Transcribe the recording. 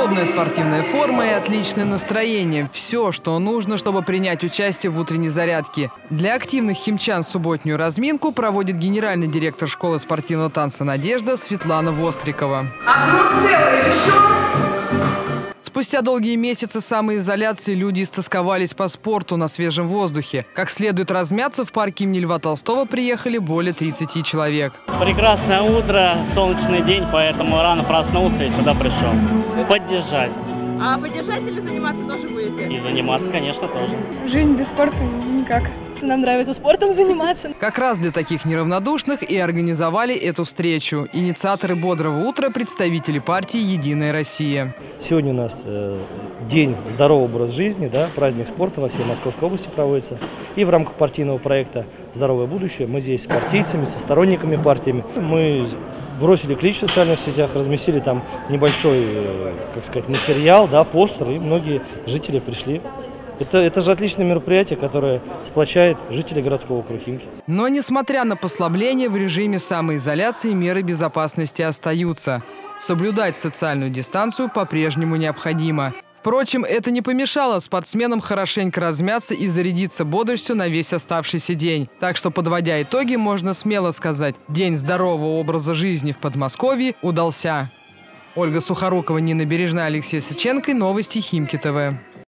Удобная спортивная форма и отличное настроение – все, что нужно, чтобы принять участие в утренней зарядке. Для активных химчан субботнюю разминку проводит генеральный директор школы спортивного танца «Надежда» Светлана Вострикова. Спустя долгие месяцы самоизоляции люди истосковались по спорту на свежем воздухе. Как следует размяться, в парке имени Льва Толстого приехали более 30 человек. Прекрасное утро, солнечный день, поэтому рано проснулся и сюда пришел. Поддержать. А поддержать или заниматься тоже будете? И заниматься, конечно, тоже. Жизнь без спорта никак. Нам нравится спортом заниматься. Как раз для таких неравнодушных и организовали эту встречу. Инициаторы «Бодрого утра» – представители партии «Единая Россия». Сегодня у нас день здорового образа жизни, да, праздник спорта во всей Московской области проводится. И в рамках партийного проекта «Здоровое будущее» мы здесь с партийцами, со сторонниками партиями. Мы бросили клич в социальных сетях, разместили там небольшой, как сказать, материал, да, постер, и многие жители пришли. Это же отличное мероприятие, которое сплочает жителей городского округа Химки. Но несмотря на послабление, в режиме самоизоляции меры безопасности остаются. Соблюдать социальную дистанцию по-прежнему необходимо. Впрочем, это не помешало спортсменам хорошенько размяться и зарядиться бодростью на весь оставшийся день. Так что, подводя итоги, можно смело сказать, день здорового образа жизни в Подмосковье удался. Ольга Сухорукова, Нина Бережная, Алексей Сыченко. Новости Химки ТВ.